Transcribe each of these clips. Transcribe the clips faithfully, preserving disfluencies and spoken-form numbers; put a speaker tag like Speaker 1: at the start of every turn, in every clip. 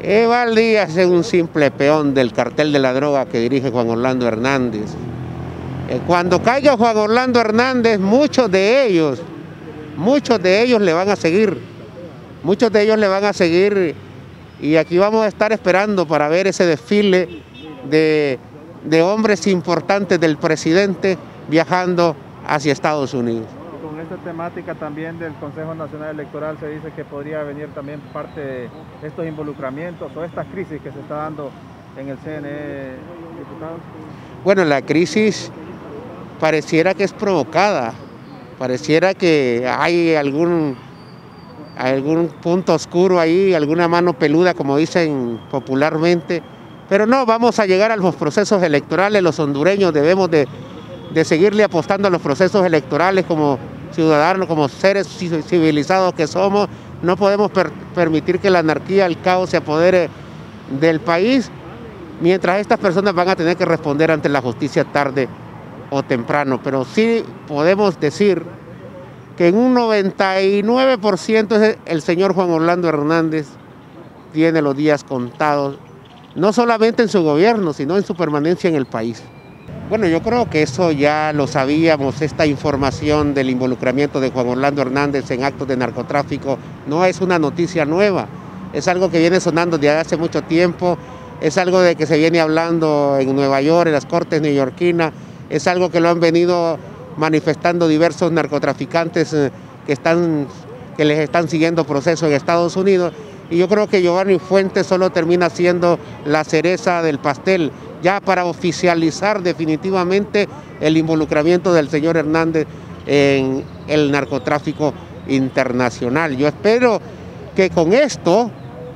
Speaker 1: Eval Díaz es un simple peón del cartel de la droga que dirige Juan Orlando Hernández. Cuando caiga Juan Orlando Hernández, muchos de ellos, muchos de ellos le van a seguir, muchos de ellos le van a seguir y aquí vamos a estar esperando para ver ese desfile de, de hombres importantes del presidente viajando hacia Estados Unidos.
Speaker 2: Con esta temática también del Consejo Nacional Electoral se dice que podría venir también parte de estos involucramientos o esta crisis que se está dando en el C N E, diputados.
Speaker 1: Bueno, la crisis pareciera que es provocada, pareciera que hay algún, algún punto oscuro ahí, alguna mano peluda, como dicen popularmente, pero no, vamos a llegar a los procesos electorales. Los hondureños debemos de, de seguirle apostando a los procesos electorales como ciudadanos, como seres civilizados que somos. No podemos per permitir que la anarquía, el caos se apodere del país, mientras estas personas van a tener que responder ante la justicia tarde o temprano, pero sí podemos decir que en un noventa y nueve por ciento el señor Juan Orlando Hernández tiene los días contados, no solamente en su gobierno, sino en su permanencia en el país. Bueno, yo creo que eso ya lo sabíamos, esta información del involucramiento de Juan Orlando Hernández en actos de narcotráfico no es una noticia nueva, es algo que viene sonando desde hace mucho tiempo, es algo de que se viene hablando en Nueva York, en las cortes neoyorquinas, es algo que lo han venido manifestando diversos narcotraficantes que, están, que les están siguiendo procesos en Estados Unidos, y yo creo que Giovanni Fuentes solo termina siendo la cereza del pastel, ya para oficializar definitivamente el involucramiento del señor Hernández en el narcotráfico internacional. Yo espero que con esto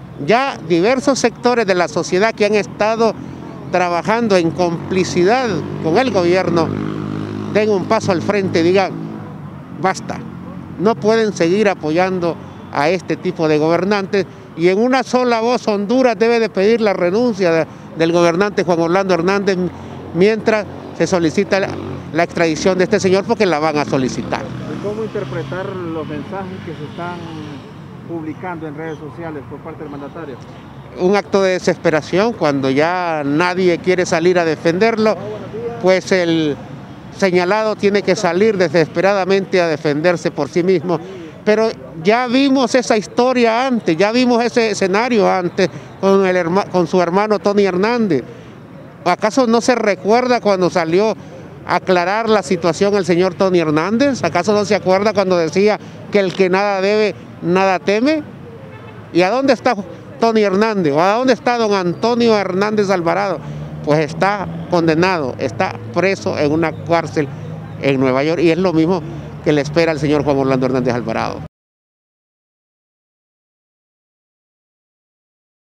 Speaker 1: ya diversos sectores de la sociedad que han estado trabajando en complicidad con el gobierno den un paso al frente y digan, basta, no pueden seguir apoyando a este tipo de gobernantes, y en una sola voz Honduras debe de pedir la renuncia de, del gobernante Juan Orlando Hernández mientras se solicita la, la extradición de este señor, porque la van a solicitar.
Speaker 2: ¿Cómo interpretar los mensajes que se están publicando en redes sociales por parte del mandatario?
Speaker 1: Un acto de desesperación, cuando ya nadie quiere salir a defenderlo, pues el señalado tiene que salir desesperadamente a defenderse por sí mismo. Pero ya vimos esa historia antes, ya vimos ese escenario antes con, el, con su hermano Tony Hernández. ¿Acaso no se recuerda cuando salió a aclarar la situación el señor Tony Hernández? ¿Acaso no se acuerda cuando decía que el que nada debe, nada teme? ¿Y a dónde está Tony Hernández? ¿O a dónde está don Antonio Hernández Alvarado? Pues está condenado, está preso en una cárcel en Nueva York, y es lo mismo que le espera al señor Juan Orlando Hernández Alvarado.